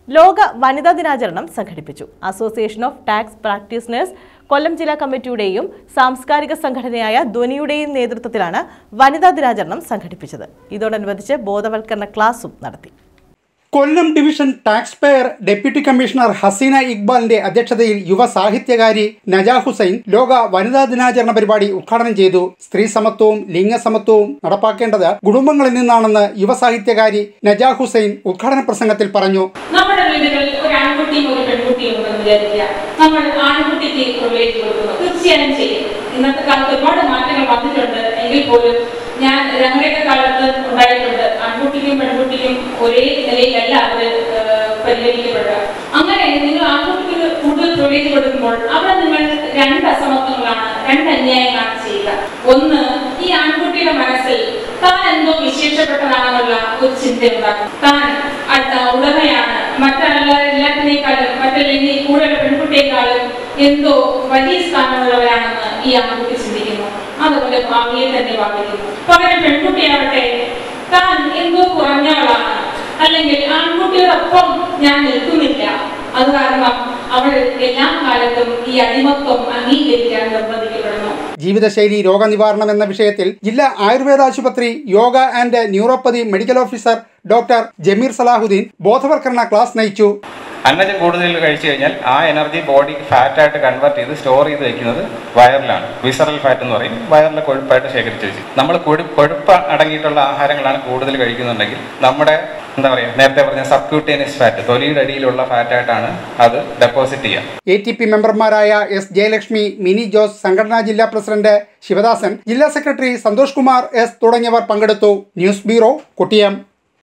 ലോക വനിതാ ദിനാചരണം സംഘടിപ്പിച്ചു. Association of tax practitioners Kollam ജില്ലാ കമ്മിറ്റിയുടെയും സാംസ്കാരിക സംഘടനയായ ധ്വനിയുടെയും നേതൃത്വത്തിലാണ് വനിതാ ദിനാചരണം സംഘടിപ്പിച്ചത്. ഇതോടനുബന്ധിച്ച് ബോധവൽക്കരണ ക്ലാസും നടത്തി. Kollam division tax payer deputy commissioner Haseena ഇക്ബാലിന്റെ അധ്യക്ഷതയിൽ യുവ സാഹിത്യകാരി നജാ ഹുസൈൻ ലോക വനിതാ ദിനാചരണ പരിപാടി ഉദ്ഘാടനം ചെയ്തു. സ്ത്രീ സമത്വവും ലിംഗസമത്വവും നടപ്പാക്കേണ്ടത് കുടുംബങ്ങളിൽ നിന്നാണെന്ന് യുവ സാഹിത്യകാരി നജാ ഹുസൈൻ ഉദ്ഘാടന പ്രസംഗത്തിൽ പറഞ്ഞു. നമ്മുടെ വീടുകളിൽ ഒരു ആൺകുട്ടിയും ഒരു പെൺകുട്ടിയും ഉണ്ടെന്ന് വിചാരിക്കുക. നമ്മൾ ആൺകുട്ടിക്ക് പ്രൊവൈഡ് കൊടുക്കുന്നു, തീർച്ചയായും ചെയ്യും. ഇന്നത്തെ കാലത്ത് ഒരുപാട് മാറ്റങ്ങൾ വന്നിട്ടുണ്ട്. എങ്കിൽ പോലും ഞാൻ ഞങ്ങളുടെയൊക്കെ കാലത്ത് ഉണ്ടായിട്ടുണ്ട്, ആൺകുട്ടിക്കും പെൺകുട്ടിക്കും ഒരേ നിലയിലല്ല അവർ പരിഗണിക്കപ്പെടുക. അങ്ങനെ നിങ്ങൾ ആൺകുട്ടിക്ക് കൂടുതൽ പ്രൊവൈഡ് കൊടുക്കുമ്പോൾ അവിടെ നിങ്ങൾ രണ്ട് അസമത്വങ്ങളാണ്, രണ്ട് അന്യായങ്ങളാണ് ചെയ്യുക. ഒന്ന്, ഈ ആൺകുട്ടിയുടെ മനസ്സിൽ താൻ എന്തോ വിശേഷപ്പെട്ടതാണെന്നുള്ള ഒരു ചിന്ത ഉണ്ടാക്കും. താൻ ഉടമയാണ്, എല്ലാത്തിനേക്കാളും മറ്റല്ലെങ്കിൽ കൂടുതൽ പെൺകുട്ടിയെക്കാളും എന്തോ വലിയ സ്ഥാനമുള്ളവരാണെന്ന് ഈ ആൺകുട്ടി ചിന്തിക്കുന്നു. അതുപോലെ ഭാവിയെ തന്നെ ബാധിക്കുന്നു. പകരം പെൺകുട്ടിയാവട്ടെ താൻ എന്തോ കുറഞ്ഞവളാണ്, അല്ലെങ്കിൽ ആൺകുട്ടിയോടൊപ്പം ഞാൻ നിൽക്കുന്നില്ല, അത് കാരണം അവൾ എല്ലാ കാലത്തും ഈ അടിമത്വം അംഗീകരിക്കാൻ നിർബന്ധിക്കപ്പെടുന്നു. ജീവിതശൈലി രോഗനിവാരണം എന്ന വിഷയത്തിൽ ജില്ലാ ആയുർവേദ ആശുപത്രി yoga and neuropathy medical officer doctor Jameer Salahuddin ബോധവൽക്കരണ ക്ലാസ് നയിച്ചു. അന്നജം കൂടുതൽ കഴിച്ചു കഴിഞ്ഞാൽ ആ എനർജി ബോഡി ഫാറ്റായിട്ട് കൺവേർട്ട് ചെയ്ത് സ്റ്റോർ ചെയ്ത് വെക്കുന്നത് വയറിലാണ്. വിസറൽ ഫാറ്റ് എന്ന് പറയും. വയറിലെ കൊഴുപ്പായിട്ട് ശേഖരിച്ച് വെച്ച് നമ്മൾ കൊഴുപ്പ് അടങ്ങിയിട്ടുള്ള ആഹാരങ്ങളാണ് കൂടുതൽ കഴിക്കുന്നുണ്ടെങ്കിൽ നമ്മുടെ നേരത്തെ പറഞ്ഞ സബ്ക്യൂട്ടേനിയസ് ഫാറ്റ്, തൊലിയുടെ അടിയിലുള്ള ഫാറ്റായിട്ടാണ് അത് ഡെപ്പോസിറ്റ് ചെയ്യുക. ATP മെമ്പർമാരായ S ജയലക്ഷ്മി, മിനി ജോസ്, സംഘടനാ ജില്ലാ പ്രസിഡന്റ് ശിവദാസൻ, ജില്ലാ സെക്രട്ടറി സന്തോഷ് കുമാർ S തുടങ്ങിയവർ പങ്കെടുത്തു. News bureau, Kottiyam.